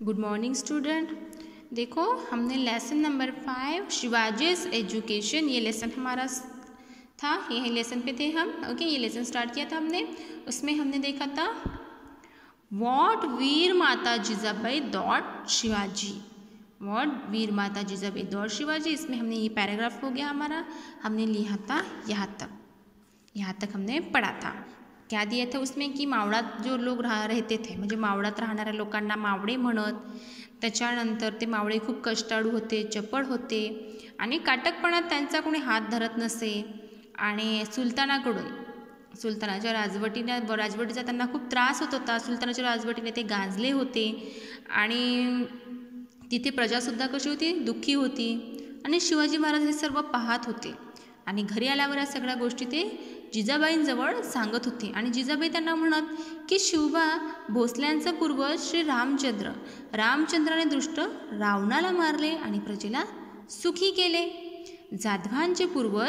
Good morning student. देखो हमने lesson number 5 Shivaji's education ये लेसन हमारा था, ये लेसन पे थे हम। ओके, ये लेसन स्टार्ट किया था हमने। उसमें हमने देखा था वॉट वीर माता जिजाबाई डॉट शिवाजी, वॉट वीर माता जिजाबाई डॉट शिवाजी। इसमें हमने ये पैराग्राफ हो गया हमारा, हमने लिया था यहाँ तक हमने पढ़ा था। क्या दिया था उसमें की मावळात जो लोक रहते थे, म्हणजे मावळात राहणाऱ्या लोकांना मावळे म्हणत. त्याच्यानंतर ते मावळे खूप कष्टाळू होते, चपळ होते आणि काटकपणात त्यांचा कोणी हात धरत नसे. आणि सुलतानाच्या राजवटीचा त्यांना खूप त्रास होत होता. सुलतानाच्या राजवटीने ते गांजले होते आणि तिथे प्रजासुद्धा कशी होती, दुःखी होती. आणि शिवाजी महाराज हे सर्व पाहत होते आणि घरी आल्यावर या सगळ्या गोष्टी ते जिजाबाईंजवळ सांगत होते. आणि जिजाबाई त्यांना म्हणत की शिवबा, भोसल्यांचा पूर्वज श्री रामचंद्राने दुष्ट रावणाला मारले आणि प्रजेला सुखी केले. जाधवांचा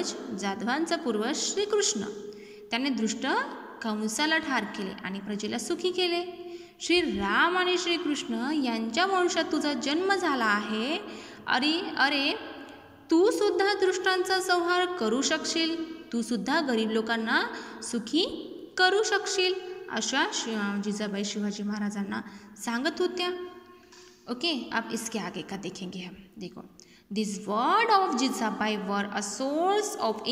पूर्वज श्रीकृष्ण, त्याने दुष्ट कंसाला ठार केले आणि प्रजेला सुखी केले. श्री राम आणि श्रीकृष्ण यांच्या वंशात तुझा जन्म झाला आहे. अरे तू सुद्धा दुष्टांचा संहार करू शकशील, तू सुद्धा गरीब लोकांना सुखी करू शकशील, अशा जिजाबाई शिवाजी महाराजांना सांगत होत्या. ओके, अब इसके आगे का देखेंगे हम. देखो, दिस word of Jijabai were a source of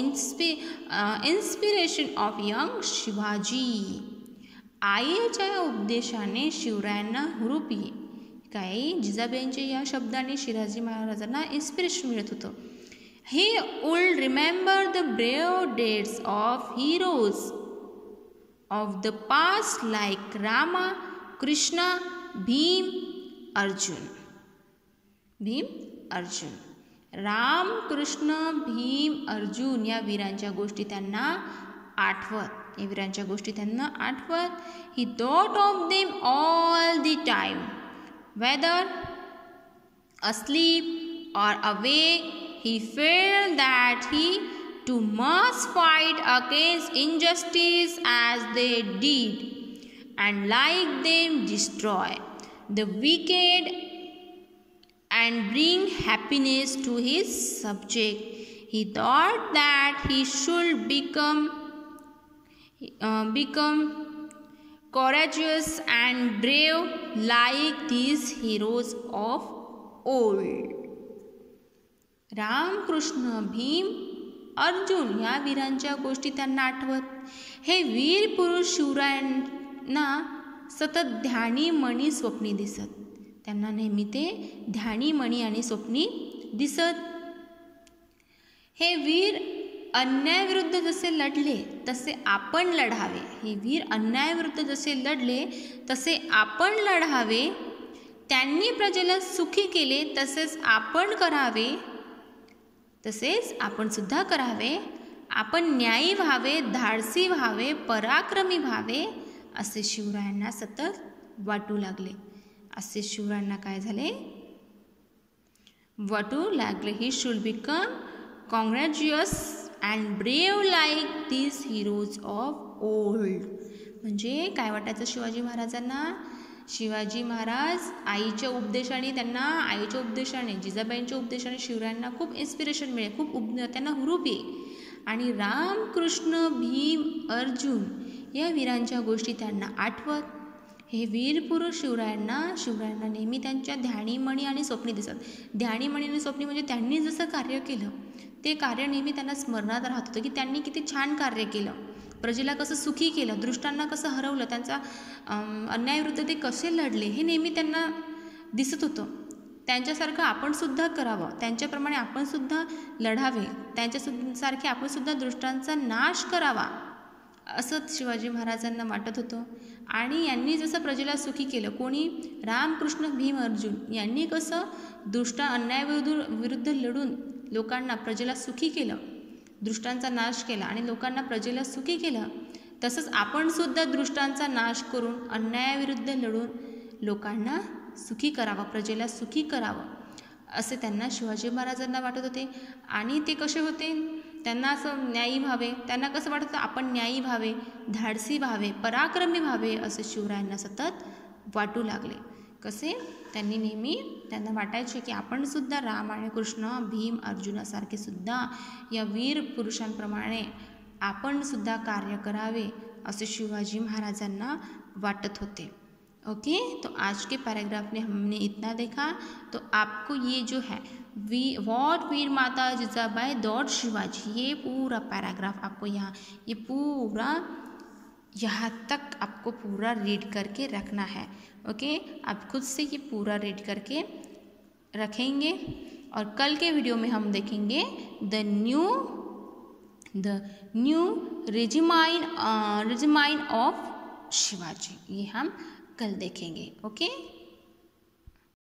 inspiration of young Shivaji. आईच्या उपदेशाने शिवरायांना हुरूप येई. काय, जिजाबाईंच्या या शब्दाने शिवाजी महाराजांना इन्स्पिरेशन मिळत होतं. He would remember the brave deeds of heroes of the past like Rama, Krishna, Bhim, Arjun. Ram, Krishna, Bhim, Arjun या वीरांच्या गोष्टी त्यांना आठवत. He thought of them all the time, whether asleep or awake. He felt that he too must fight against injustice as they did, and like them destroy the wicked and bring happiness to his subject. He thought that he should become courageous and brave like these heroes of old. Ram, Krishna, Bhim, Arjun या वीरांच्या गोष्टी त्यांना आठवत. हे वीर पुरुष शिवरायांना सतत ध्यानी मणी स्वप्नी दिसत. त्यांना नेहमी ते ध्यानी मणी आणि स्वप्नी दिसत. हे वीर अन्यायाविरुद्ध जसे लढले तसे आपण लढावे. हे वीर अन्यायाविरुद्ध जसे लढले तसे आपण लढावे. त्यांनी प्रजेला सुखी केले तसेच आपण करावे. तसेच आपण सुद्धा करावे. आपण न्यायी व्हावे, धाडसी व्हावे, पराक्रमी व्हावे असे शिवरायांना सतत वाटू लागले. He should become courageous and brave like these heroes of old. म्हणजे काय वाटायचं शिवाजी महाराजांना? शिवाजी महाराज आईच्या उपदेशाने, जिजाबाईंच्या उपदेशाने शिवरायांना खूप इन्स्पिरेशन मिळेल, खूप त्यांना हुरूप येईल. आणि राम, कृष्ण, भीम, अर्जुन या वीरांच्या गोष्टी त्यांना आठवत. हे वीर पुरुष शिवरायांना नेहमी त्यांच्या ध्यानीमणी आणि स्वप्नी दिसत. ध्यानीमणी आणि स्वप्नी म्हणजे त्यांनी जसं कार्य केलं ते कार्य नेहमी त्यांना स्मरणात राहत होतं की त्यांनी किती छान कार्य केलं, प्रजेला कसं सुखी केलं, दुष्टांना कसं हरवलं, त्यांचा अन्यायाविरुद्ध ते कसे लढले हे नेहमी त्यांना दिसत होतं. त्यांच्यासारखं आपण सुद्धा करावं, त्यांच्याप्रमाणे आपण सुद्धा लढावे, त्यांच्यासारखे आपण सुद्धा दुष्टांचा नाश करावा असं शिवाजी महाराजांना वाटत होतं. आणि यांनी जसं प्रजेला सुखी केलं, कोणी? राम, कृष्ण, भीम, अर्जुन यांनी कसं अन्यायाविरुद्ध लढून लोकांना, प्रजेला सुखी केलं, दुष्टांचा नाश केला आणि लोकांना, प्रजेला सुखी केलं. तसंच आपण सुद्धा दुष्टांचा नाश करून अन्यायाविरुद्ध लढून लोकांना सुखी करावं, प्रजेला सुखी करावं असे त्यांना शिवाजी महाराजांना वाटत होते. आणि ते कसे होते? त्यांना असं न्यायी व्हावे, त्यांना कसं वाटतं आपण न्यायी व्हावे, धाडसी व्हावे, पराक्रमी व्हावे असे शिवरायांना सतत वाटू लागले. कसे त्यांनी नेहमी त्यांना वाटायचे की आपण सुद्धा राम आणि कृष्ण, भीम, अर्जुनासारखे सुद्धा या वीर पुरुषांप्रमाणे आपण सुद्धा कार्य करावे असे शिवाजी महाराजांना वाटत होते। ओके, तो आज के पैराग्राफ में हमने इतना देखा। तो आपको ये जो है वॉट वीर माता जिजाबाई डॉट शिवाजी, ये पूरा पैराग्राफ आपको यहाँ तक आपको पूरा रीड करके रखना है। ओके, आप खुद से ये पूरा रीड करके रखेंगे और कल के वीडियो में हम देखेंगे the new regime of Shivaji, ये हम कल देखेंगे। ओके।